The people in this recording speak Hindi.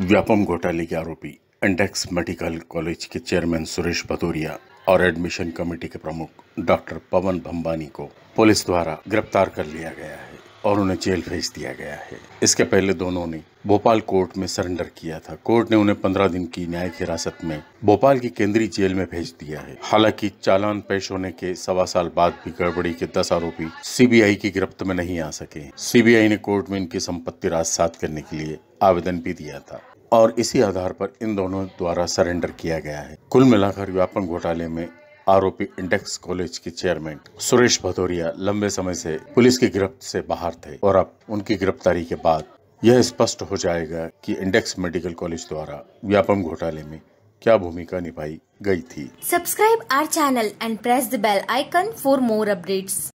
व्यापम घोटाले के आरोपी इंडेक्स मेडिकल कॉलेज के चेयरमैन सुरेश भदौरिया और एडमिशन कमेटी के प्रमुख डॉक्टर पवन भंबानी को पुलिस द्वारा गिरफ्तार कर लिया गया है और उन्हें जेल भेज दिया गया है। इसके पहले दोनों ने भोपाल कोर्ट में सरेंडर किया था। कोर्ट ने उन्हें 15 दिन की न्यायिक हिरासत में भोपाल की केंद्रीय जेल में भेज दिया है। हालांकि चालान पेश होने के 1.25 साल बाद भी गड़बड़ी के 10 आरोपी सीबीआई की गिरफ्त में नहीं आ सके। सीबीआई ने कोर्ट में इनकी संपत्ति राजसात करने के लिए आवेदन भी दिया था और इसी आधार पर इन दोनों द्वारा सरेंडर किया गया है। कुल मिलाकर व्यापम घोटाले में आरोपी इंडेक्स कॉलेज के चेयरमैन सुरेश भदौरिया लंबे समय से पुलिस की गिरफ्त से बाहर थे और अब उनकी गिरफ्तारी के बाद यह स्पष्ट हो जाएगा कि इंडेक्स मेडिकल कॉलेज द्वारा व्यापम घोटाले में क्या भूमिका निभाई गई थी। Subscribe our channel and press the bell icon for more updates.